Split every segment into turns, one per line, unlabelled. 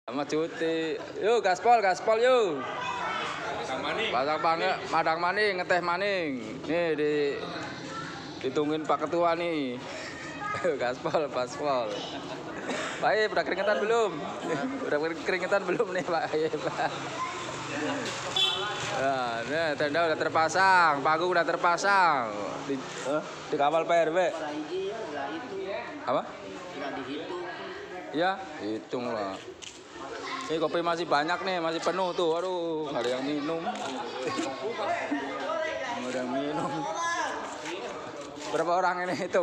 Sama cuti. Yuk gaspol yuk. Pasang maning. Madang maning, ngeteh maning. Nih ditungguin Pak Ketua nih. Gaspol. Pak, udah keringetan belum? Udah keringetan belum nih Pak? Nah, tenda udah terpasang, panggung udah terpasang. Di kawal PRW. Apa? Ya, hitung lah. Ini kopi masih banyak nih, masih penuh tuh. Aduh, nggak ada yang minum. Nggak ada yang minum. Berapa orang ini? Hitung.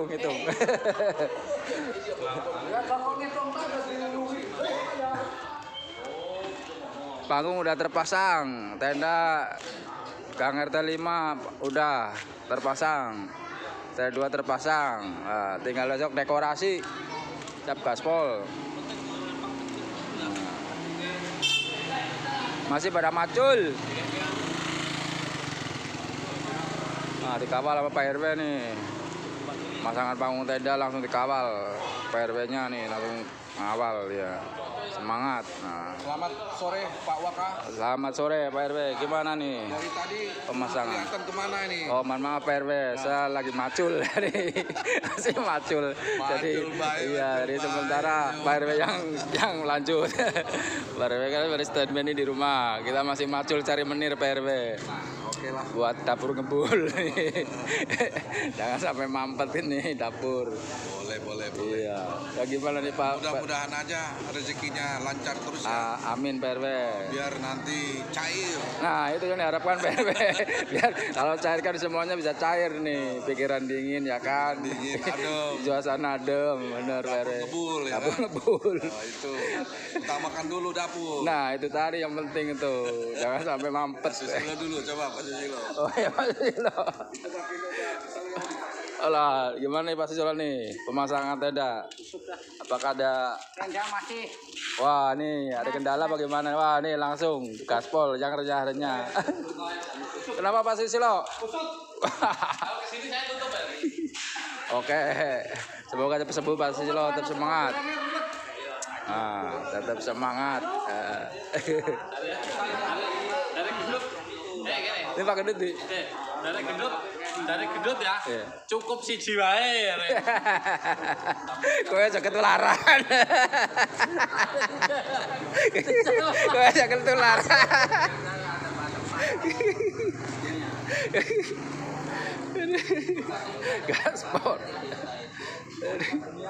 Panggung udah terpasang, tenda Gang RT 5 udah terpasang, tenda 2 terpasang. Nah, tinggal besok dekorasi, cap gaspol. Masih pada macul. Nah, dikawal sama Pak RW nih. Masangan panggung tenda langsung dikawal. Pak RW-nya nih langsung ngawal ya. Semangat. Nah.
Selamat sore Pak Waka.
Selamat sore Pak RW. Gimana nih?
Dari tadi
pemasangan.
Kelihatan kemana ini?
Oh, mohon maaf Pak RW. Saya lagi macul nih. Masih macul. Jadi iya, jadi sementara Pak RW yang lanjut. Pak RW kan baru standby di rumah. Kita masih macul cari menir Pak RW.
Oke lah.
Buat dapur ngebul. Jangan sampai mampet ini dapur.
Boleh.
Iya. Ya gimana nih Pak?
Mudah-mudahan aja rezekinya lancar terus ya.
Amin Pak RW.
Biar nanti cair.
Nah, itu yang diharapkan Pak RW. Biar kalau cair kan semuanya bisa cair nih. Pikiran dingin ya kan.
Dingin, adem.
Suasana adem, bener Pak RW.
Ngebul ya.
Dapur ngebul.
Nah, itu utamakan dulu dapur.
Nah, itu tadi yang penting itu. Jangan sampai mampet.
Susilo dulu coba Pak Susilo.
Oh ya Pak Susilo. Alah, gimana nih Pak Susilo nih? Pemasangan tenda. Apakah ada
Renjang masih.
Wah, nih ada kendala bagaimana? Wah, nih langsung gaspol yang renyah-renyah. Kenapa Pak Susilo?
Kalau kesini saya tutup ya.
Oke, semoga cepat sembuh Pak Susilo, tetap semangat. Nah, tetap semangat.
Dari gendut.
Ini Pak Gendut nih.
Dari gendut ya.
Iya.
Cukup si wae.
Kowe aja ketularan. Kowe aja ketularan. Gaspol.